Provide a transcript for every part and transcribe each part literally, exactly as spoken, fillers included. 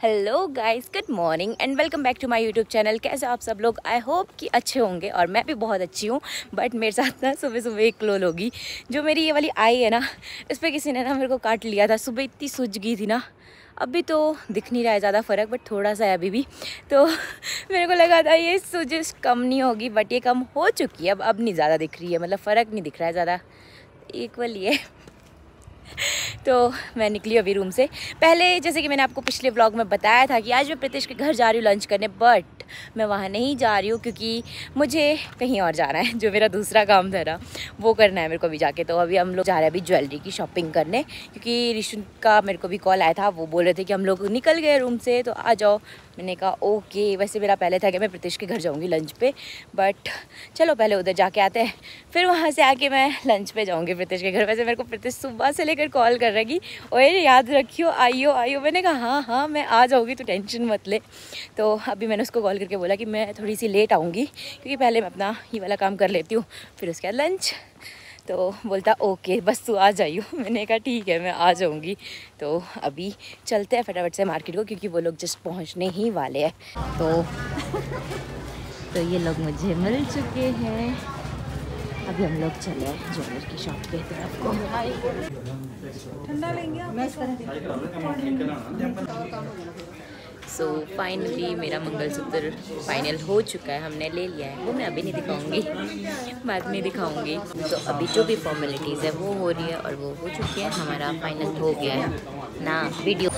Hello guys, good morning and welcome back to my YouTube channel. कैसे आप सब लोग? आई होप कि अच्छे होंगे और मैं भी बहुत अच्छी हूँ। बट मेरे साथ ना सुबह सुबह एक क्लोल होगी। जो मेरी ये वाली आई है ना, इस पर किसी ने ना मेरे को काट लिया था। सुबह इतनी सूज गई थी ना, अभी तो दिख नहीं रहा है ज़्यादा फ़र्क, बट थोड़ा सा है अभी भी। तो मेरे को लगा था ये सूज कम नहीं होगी, बट ये कम हो चुकी है। अब अब नहीं ज़्यादा दिख रही है, मतलब फ़र्क नहीं दिख रहा है ज़्यादा, इक्वल ही है। तो मैं निकली अभी रूम से। पहले जैसे कि मैंने आपको पिछले व्लॉग में बताया था कि आज मैं प्रीतिश के घर जा रही हूँ लंच करने, बट मैं वहाँ नहीं जा रही हूँ क्योंकि मुझे कहीं और जाना है। जो मेरा दूसरा काम था ना, वो करना है मेरे को अभी जाके। तो अभी हम लोग जा रहे हैं अभी ज्वेलरी की शॉपिंग करने, क्योंकि ऋषु का मेरे को भी कॉल आया था। वो बोल रहे थे कि हम लोग निकल गए रूम से, तो आ जाओ। मैंने कहा ओके। वैसे मेरा पहले था कि मैं प्रीतिश के घर जाऊँगी लंच पे, बट चलो पहले उधर जाके आते हैं, फिर वहाँ से आके मैं लंच पे जाऊँगी प्रीतिश के घर। वैसे मेरे को प्रीतिश सुबह से लेकर कॉल कर रहा है कि ओए याद रखियो, आइयो आइयो। मैंने कहा हाँ हाँ मैं आ जाऊँगी, तो टेंशन मत ले। तो अभी मैंने उसको कॉल करके बोला कि मैं थोड़ी सी लेट आऊँगी, क्योंकि पहले मैं अपना ये वाला काम कर लेती हूँ, फिर उसके बाद लंच। तो बोलता ओके बस तू आ जाइयो। मैंने कहा ठीक है मैं आ जाऊँगी। तो अभी चलते हैं फटाफट से मार्केट को, क्योंकि वो लोग जस्ट पहुँचने ही वाले हैं। तो तो ये लोग मुझे मिल चुके हैं। अभी हम लोग चले ज्वेलर की शॉप के तरफ को। ठंडा लेंगे सो फाइनली मेरा मंगलसूत्र फाइनल हो चुका है, हमने ले लिया है। वो मैं अभी नहीं दिखाऊंगी, बाद में दिखाऊंगी। तो अभी जो भी फॉर्मेलिटीज़ है वो हो रही है और वो हो चुकी है। हमारा फाइनल हो गया है ना वीडियो।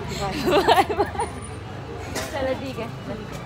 चलो ठीक है।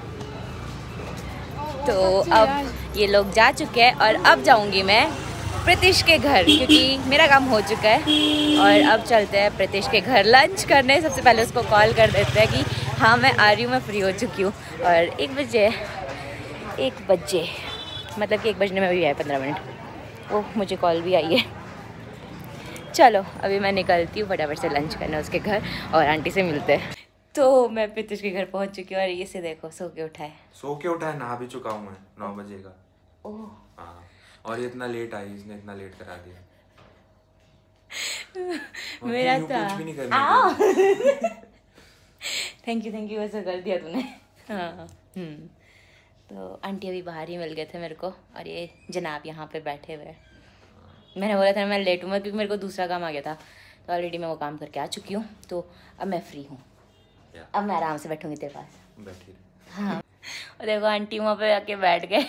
तो अब ये लोग जा चुके हैं और अब जाऊंगी मैं प्रीतिश के घर, क्योंकि मेरा काम हो चुका है। और अब चलते हैं प्रीतिश के घर लंच करने। सबसे पहले उसको कॉल कर देते हैं कि हाँ मैं आ रही हूँ, मैं फ्री हो चुकी हूँ। और एक बजे एक बजे मतलब कि एक बजने में भी है पंद्रह मिनट। ओह मुझे कॉल भी आई है। चलो अभी मैं निकलती हूँ फटाफट से लंच करने उसके घर, और आंटी से मिलते हैं। तो मैं प्रीतिश के घर पहुंच चुकी हूँ और ये से देखो सो के उठा है। सो के उठा है, नहा भी चुका हूँ मैं नौ बजे का। ओह हाँ, और ये इतना लेट आई, इसने इतना लेट करा दिया। मेरा था कुछ भी नहीं करना। थैंक यू थैंक यू ऐसा कर दिया तूने। हाँ हम्म तो आंटी अभी बाहर ही मिल गए थे मेरे को, और ये जनाब यहाँ पे बैठे हुए हैं। मैंने बोला था मैं लेट हूँ, क्योंकि मेरे को दूसरा काम आ गया था, तो ऑलरेडी मैं वो काम करके आ चुकी हूँ। तो अब मैं फ्री हूँ, अब मैं आराम से बैठूंगी तेरे पास। बैठी हाँ और देखो आंटी वहाँ पे आके बैठ गए।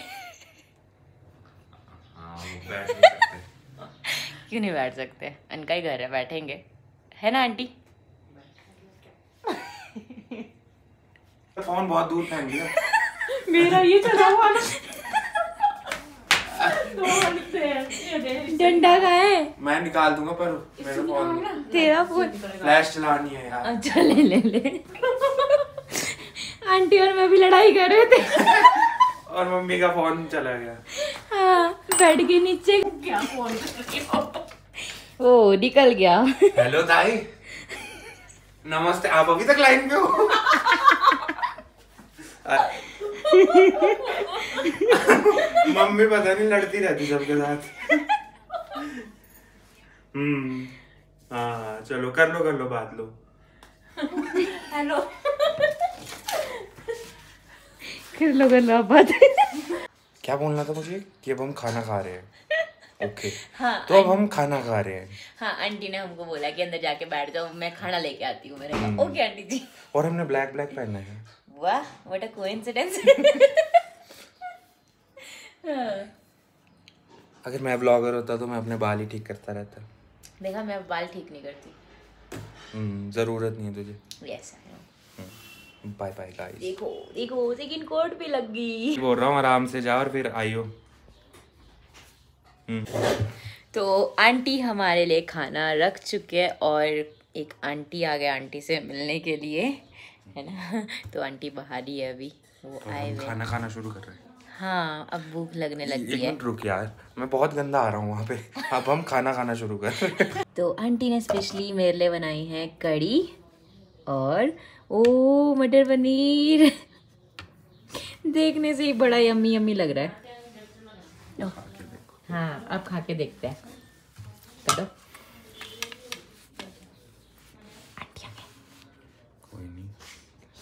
हाँ, वो बैठ नहीं सकते। क्यों नहीं बैठ सकते? इनका ही घर है, बैठेंगे, है ना आंटी? फोन बहुत दूर फेंक दिया। मेरा ये चला हुआ डंडा का है, मैं निकाल दूंगा, पर मेरा फोन, तेरा फोन फ्लैश चलानी है यार। अच्छा ले ले ले। आंटी और मैं भी लड़ाई कर रहे थे और मम्मी का फोन चला गया। हाँ बेड के नीचे क्या फोन ओ निकल गया। हेलो ताई, नमस्ते। आप अभी तक लाइन पे हो? मम्मी पता नहीं लड़ती रहती सबके साथ। हम्म हाँ चलो कर लो कर लो बात लो। हेलो कर लो कर लो आप बात। क्या बोलना था मुझे कि अब हम खाना खा रहे हैं? ओके हाँ तो अब हम खाना खा रहे हैं। हाँ आंटी ने हमको बोला कि अंदर जाके बैठ जाओ, मैं खाना लेके आती हूँ। मैंने कहा ओके आंटी जी। और हमने ब्लैक ब्लैक पहना है। वाह व्हाट अ कोइंसिडेंस। अगर मैं ब्लॉगर होता तो मैं अपने बाल ही ठीक करता रहता। देखा मैं बाल ठीक नहीं करती। हम्म जरूरत नहीं है तुझे। Yes I know. Bye bye guys. देखो देखो सेकंड कोट पे लग गई। बोल रहा हूँ आराम से जा और फिर आइयो। तो आंटी हमारे लिए खाना रख चुके हैं, और एक आंटी आ गए आंटी से मिलने के लिए, है ना। तो आंटी बाहर ही है अभी, वो तो आए हम हुए। खाना खाना शुरू कर रहे हैं। हाँ अब भूख लगने लग एक गई है। मिनट रुक यार, मैं बहुत गंदा आ रहा हूँ वहाँ पे। अब हम खाना खाना शुरू कर रहे हैं। तो आंटी ने स्पेशली मेरे लिए बनाई है कड़ी और ओ मटर पनीर। देखने से ही बड़ा यम्मी यम्मी लग रहा है। ओ, हाँ अब खा के देखते हैं। करो आंटी आ गई। कोई नहीं।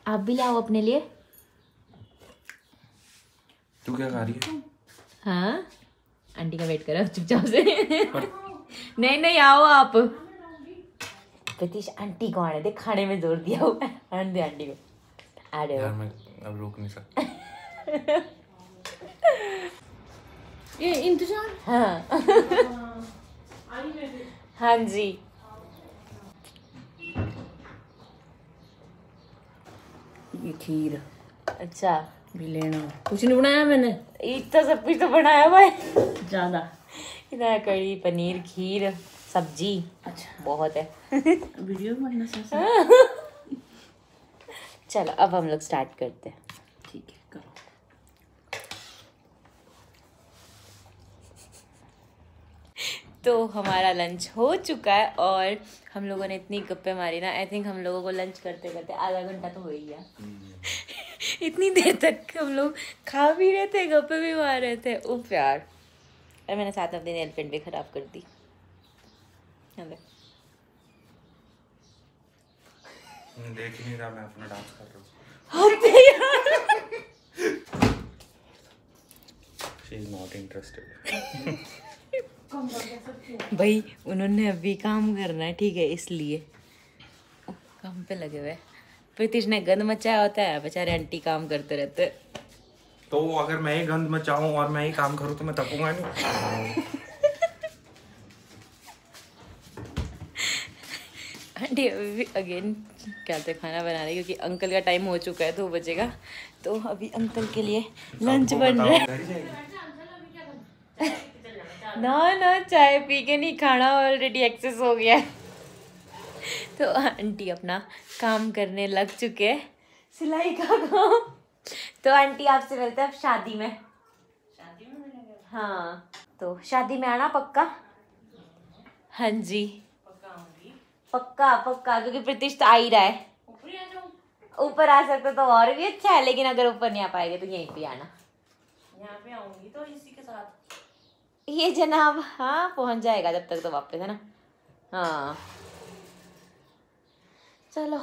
आप भी लाओ अपने लिए। तू क्या खा रही है? हाँ आंटी का वेट करो चुपचाप से। नहीं नहीं आओ आप। प्रतीश आंटी को आने दे, खाने में जोर दिया हुआ है, आने दे आंटी को। आ रहे हो? मैं अब रोक नहीं सकता। ये इंतजार। हाँ हाँ जी। ये खीर अच्छा भी लेना, कुछ नहीं बनाया मैंने, इतना सब कुछ तो बनाया हुआ है। ज्यादा। इतना कड़ी पनीर खीर सब्जी अच्छा बहुत है। वीडियो बनना सर। चलो अब हम लोग स्टार्ट करते हैं। ठीक है करो। तो हमारा लंच हो चुका है और हम लोगों ने इतनी गप्पे मारी ना, आई थिंक हम लोगों को लंच करते करते आधा घंटा तो हो ही गया। इतनी देर तक हम लोग खा भी रहे थे, गप्पे भी मार रहे थे। उफ यार, और मैंने साथ में अपनी नेल पेंट भी खराब कर दी। देख ही नहीं रहा, मैं अपना डांस कर रहा हूँ। She is not interested. भाई उन्होंने अभी काम करना है, ठीक है, इसलिए काम पे लगे हुए। प्रीतिश ने गंद मचाया होता है, बेचारे आंटी काम करते रहते। तो अगर मैं ही गंद मचाऊं और मैं ही काम करूं तो मैं थकूंगा नहीं। आंटी अभी अगेन क्या होता है खाना बना रही है, क्योंकि अंकल का टाइम हो चुका है, दो बजेगा। तो अभी अंकल के लिए लंच बन रहा है। ना ना चाय पी के नहीं, खाना ऑलरेडी एक्सेस हो गया है। तो आंटी अपना काम करने लग चुके हैं, सिलाई का काम। तो आंटी आपसे मिलते हैं अब शादी में। शादी में मिलेंगे? हाँ तो शादी में आना पक्का। हाँ जी पक्का आऊंगी। पक्का पक्का, क्योंकि प्रीतिश तो आ ही रहा है। ऊपर ही आ जाऊं? ऊपर आ सकते तो और भी अच्छा है, लेकिन अगर ऊपर नहीं आ पाएंगे तो यहीं पे आना। यहाँ पे आऊंगी तो इसी के साथ। ये जनाब हाँ पहुंच जाएगा जब तक तो वापस, है ना। हाँ चलो,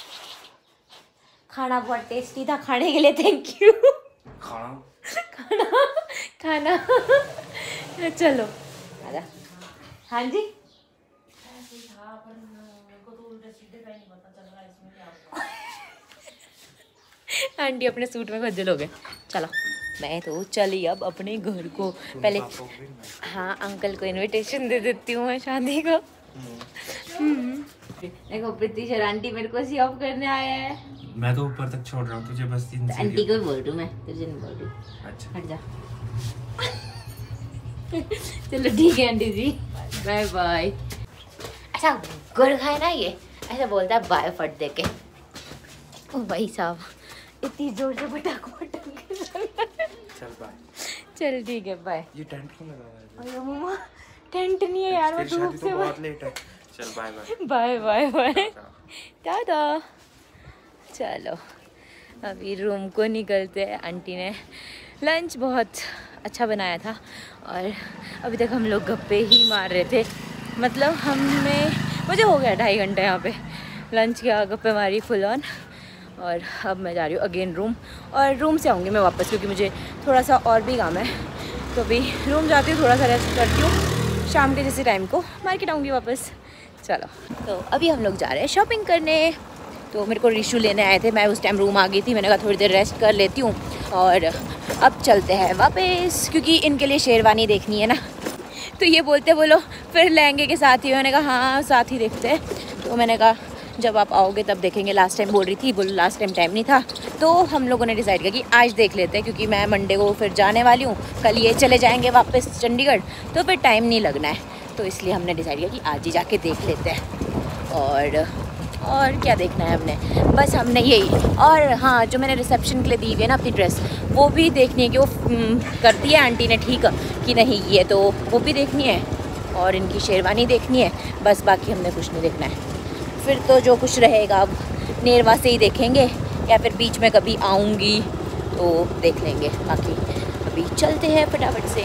खाना बहुत टेस्टी था, खाने के लिए थैंक यू। खाना खाना खाना चलो आजा। हाँ जी ऐसे ही था, पर मेरे को तो उल्टे सीधे का ही नहीं पता चल रहा इसमें क्या होगा। आंटी अपने सूट में खज्जल हो गए। चलो मैं तो चली अब अपने घर को। पहले हाँ अंकल को इनविटेशन दे देती हूँ मैं शादी को। हम्म। देखो प्रीतिश और आंटी मेरे को सी ऑफ करने आया है। मैं तो ऊपर तक छोड़ रहा हूँ तुझे, बस तीन आंटी को बोल रही हूँ मैं, तुझे नहीं बोल रही। अच्छा हट जा। चलो ठीक है आंटी जी, बाय बाय। अच्छा गुड़ खाए ना, ये ऐसा बोलता है बाय फट दे के। ओ भाई साहब इतनी जोर से पटाख पटाख के चल बाय। चल ठीक है बाय। ये टेंट क्यों लगा हुआ है? अरे मम्मा टेंट नहीं है यार, मैं तेरी धूप शादी तो से बहुत लेट है। चल bye bye. Bye bye bye tata. चलो अभी रूम को निकलते हैं। आंटी ने लंच बहुत अच्छा बनाया था और अभी तक हम लोग गप्पे ही मार रहे थे। मतलब हमें मुझे हो गया ढाई घंटे यहाँ पे लंच किया, गप्पे मारी फुल ऑन। और अब मैं जा रही हूँ अगेन रूम, और रूम से आऊँगी मैं वापस क्योंकि मुझे थोड़ा सा और भी काम है। तो अभी रूम जाती हूँ, थोड़ा सा रेस्ट करती हूँ, शाम के जैसे टाइम को मार्केट आऊँगी वापस। चलो तो अभी हम लोग जा रहे हैं शॉपिंग करने। तो मेरे को रिशू लेने आए थे, मैं उस टाइम रूम आ गई थी, मैंने कहा थोड़ी देर रेस्ट कर लेती हूँ और अब चलते हैं वापस, क्योंकि इनके लिए शेरवानी देखनी है ना। तो ये बोलते बोलो फिर लहंगे के साथ ही, मैंने कहा हाँ साथ ही देखते हैं। तो मैंने कहा जब आप आओगे तब देखेंगे, लास्ट टाइम बोल रही थी, बोलो लास्ट टाइम टाइम नहीं था। तो हम लोगों ने डिसाइड किया कि आज देख लेते हैं, क्योंकि मैं मंडे को फिर जाने वाली हूँ, कल ये चले जाएंगे वापस चंडीगढ़, तो फिर टाइम नहीं लगना है। तो इसलिए हमने डिसाइड किया कि आज ही जाके देख लेते हैं। और और क्या देखना है हमने, बस हमने यही। और हाँ जो मैंने रिसेप्शन के लिए दी हुई है ना अपनी ड्रेस, वो भी देखनी है कि वो करती है आंटी ने ठीक कि नहीं, ये तो वो भी देखनी है। और इनकी शेरवानी देखनी है, बस बाकी हमने कुछ नहीं देखना है। फिर तो जो कुछ रहेगा अब नेरवा से ही देखेंगे, या फिर बीच में कभी आऊँगी तो देख लेंगे। बाकी अभी चलते हैं फटाफट से।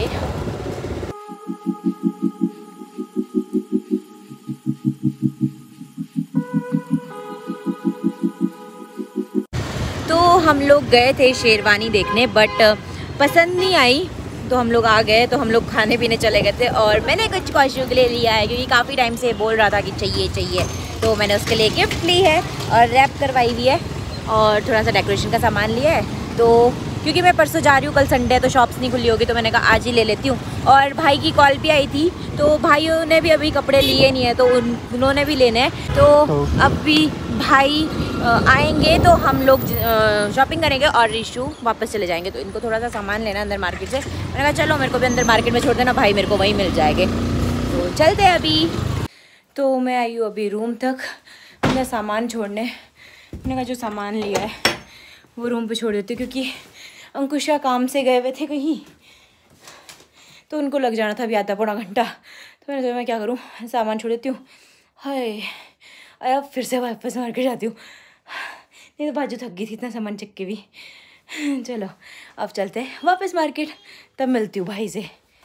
हम लोग गए थे शेरवानी देखने बट पसंद नहीं आई, तो हम लोग आ गए। तो हम लोग खाने पीने चले गए थे और मैंने कुछ कौशों के लिए लिया है क्योंकि काफ़ी टाइम से बोल रहा था कि चाहिए चाहिए, तो मैंने उसके लिए गिफ्ट ली है और रैप करवाई हुई है और थोड़ा सा डेकोरेशन का सामान लिया है। तो क्योंकि मैं परसों जा रही हूँ, कल संडे है तो शॉप्स नहीं खुली होगी, तो मैंने कहा आज ही ले लेती हूँ। और भाई की कॉल भी आई थी, तो भाइयों ने भी अभी कपड़े लिए नहीं है, तो उन उन्होंने भी लेने हैं। तो अब भी भाई आएंगे तो हम लोग शॉपिंग करेंगे और रिशु वापस चले जाएंगे। तो इनको थोड़ा सा सामान लेना अंदर मार्केट से। मैंने कहा चलो मेरे को भी अंदर मार्केट में छोड़ देना, भाई मेरे को वहीं मिल जाएंगे। तो चलते हैं अभी। तो मैं आई हूँ अभी रूम तक अपना सामान छोड़ने। मैंने कहा जो सामान लिया है वो रूम पे छोड़ देती हूँ क्योंकि अंकुशा काम से गए हुए थे कहीं, तो उनको लग जाना था अभी आधा पौना घंटा। तो मैंने सोचा मैं क्या करूँ, सामान छोड़ देती हूँ। हाय अब फिर से वापस मार्केट जाती हूँ, नहीं तो बाजू थक गई थी इतना सामान चक के भी। चलो अब चलते हैं वापस मार्केट, तब मिलती हूँ भाई से।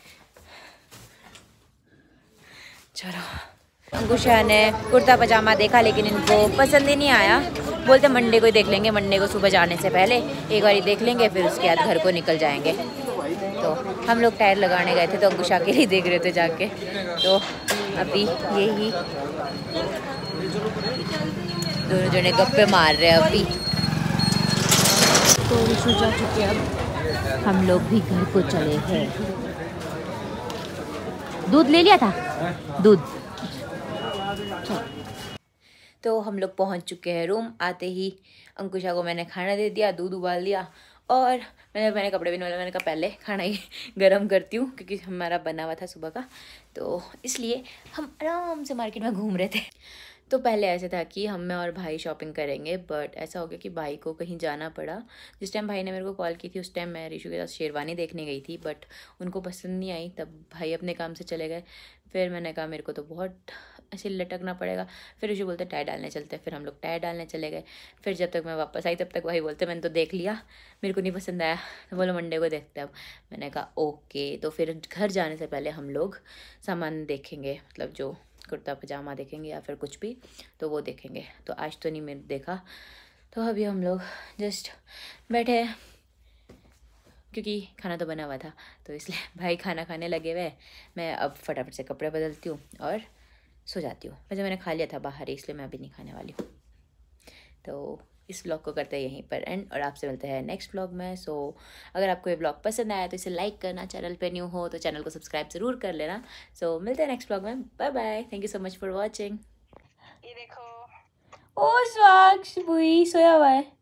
चलो अंकुशा ने कुर्ता पजामा देखा लेकिन इनको पसंद ही नहीं आया, बोलते मंडे को ही देख लेंगे, मंडे को सुबह जाने से पहले एक बार देख लेंगे फिर उसके बाद घर को निकल जाएंगे। तो हम लोग टायर लगाने गए थे तो अंकुशा के लिए देख रहे थे जाके। तो अभी यही दोनों जने गप्पे मार रहे हैं अभी। तो रिशु जा चुके हैं, अब हम लोग भी घर को चले हैं। दूध ले लिया था, दूध। तो हम लोग पहुंच चुके हैं रूम। आते ही अंकुशा को मैंने खाना दे दिया, दूध उबाल दिया और मैंने मैंने कपड़े भी नहीं डाले। मैंने कहा पहले खाना ही गर्म करती हूँ क्योंकि हमारा बना हुआ था सुबह का, तो इसलिए हम आराम से मार्केट में घूम रहे थे। तो पहले ऐसे था कि हम मैं और भाई शॉपिंग करेंगे, बट ऐसा हो गया कि भाई को कहीं जाना पड़ा। जिस टाइम भाई ने मेरे को कॉल की थी उस टाइम मैं रिशु के साथ शेरवानी देखने गई थी, बट उनको पसंद नहीं आई, तब भाई अपने काम से चले गए। फिर मैंने कहा मेरे को तो बहुत ऐसे लटकना पड़ेगा। फिर रिशु बोलते टायर डालने चलते, फिर हम लोग टायर डालने चले गए। फिर जब तक मैं वापस आई तब तक भाई बोलते मैंने तो देख लिया, मेरे को नहीं पसंद आया, तो बोलो मंडे को देखते हैं अब। मैंने कहा ओके। तो फिर घर जाने से पहले हम लोग सामान देखेंगे, मतलब जो कुर्ता पजामा देखेंगे या फिर कुछ भी, तो वो देखेंगे। तो आज तो नहीं मैंने देखा, तो अभी हम लोग जस्ट बैठे हैं क्योंकि खाना तो बना हुआ था, तो इसलिए भाई खाना खाने लगे हुए। मैं अब फटाफट से कपड़े बदलती हूँ और सो जाती हूँ। वैसे मैंने खा लिया था बाहर ही, इसलिए मैं अभी नहीं खाने वाली हूँ। तो इस ब्लॉग को करते हैं यहीं पर एंड और आपसे मिलते हैं नेक्स्ट ब्लॉग में। सो अगर आपको ये ब्लॉग पसंद आया तो इसे लाइक करना, चैनल पे न्यू हो तो चैनल को सब्सक्राइब ज़रूर कर लेना। सो मिलते हैं नेक्स्ट ब्लॉग में। Bye bye, thank you so much for watching. ये देखो, ओ स्वाक्ष बुई सोया हुआ है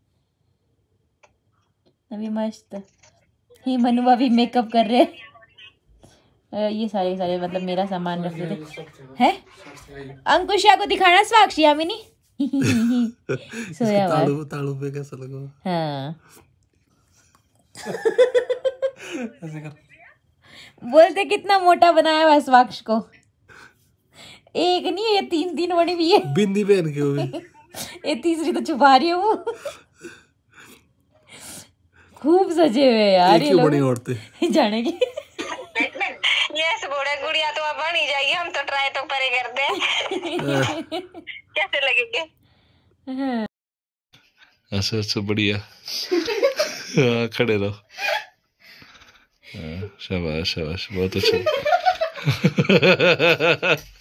अभी मस्त। ही मनु अभी मेकअप कर रहे हैं। ये सारे सारे मतलब मेरा सामान रख रहे थे हैं। अंकुशा को दिखाना स्वाक्षी यामिनी सोया हुआ है। तालू तालू पे कैसा लगा? हाँ ऐसे कर। बोलते कितना मोटा बनाया हुआ है स्वाक्ष को। एक नहीं ये तीन तीन बड़ी भी है। बिंदी पहन के हुई। ये तीसरी तो छुपा रही हूँ। खूब सजे हुए यार ये बड़ी औरतें जाने की। यस बूढ़े गुड़िया तो अब बन ही जाएगी, हम तो ट्राई तो परे करते हैं। कैसे लगेंगे? अच्छा अच्छा बढ़िया। हाँ खड़े रहो। शाबाश शाबाश बहुत अच्छा।